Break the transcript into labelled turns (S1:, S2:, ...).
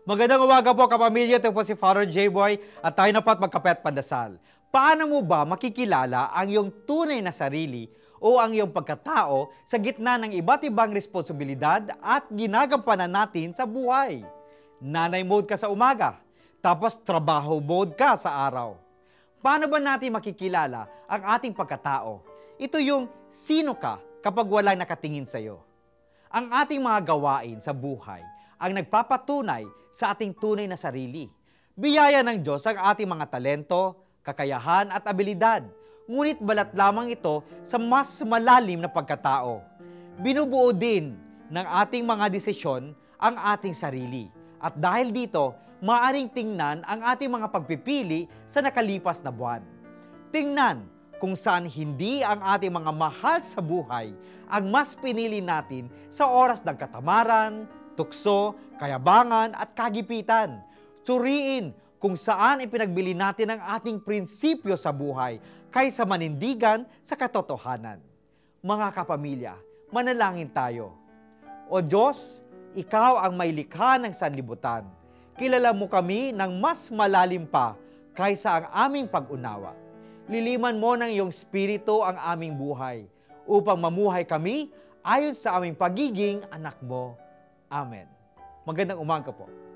S1: Magandang umaga po kapamilya, ito po si Father J-Boy at tayo na po at magkape at pandasal. Paano mo ba makikilala ang iyong tunay na sarili o ang iyong pagkatao sa gitna ng iba't ibang responsibilidad at ginagampanan natin sa buhay? Nanay mode ka sa umaga, tapos trabaho mode ka sa araw. Paano ba natin makikilala ang ating pagkatao? Ito yung sino ka kapag walang nakatingin sa iyo. Ang ating mga gawain sa buhay ang nagpapatunay sa ating tunay na sarili. Biyaya ng Diyos ang ating mga talento, kakayahan at abilidad. Ngunit balat lamang ito sa mas malalim na pagkatao. Binubuo din ng ating mga desisyon ang ating sarili. At dahil dito, maaring tingnan ang ating mga pagpipili sa nakalipas na buwan. Tingnan kung saan hindi ang ating mga mahal sa buhay ang mas pinili natin sa oras ng katamaran, tukso, kayabangan at kagipitan. Suriin kung saan ipinagbili natin ang ating prinsipyo sa buhay kaysa manindigan sa katotohanan. Mga kapamilya, manalangin tayo. O Diyos, Ikaw ang may likha ng sanlibutan. Kilala mo kami ng mas malalim pa kaysa ang aming pag-unawa. Liliman mo ng iyong spirito ang aming buhay upang mamuhay kami ayon sa aming pagiging anak mo. Amen. Magandang umaga po.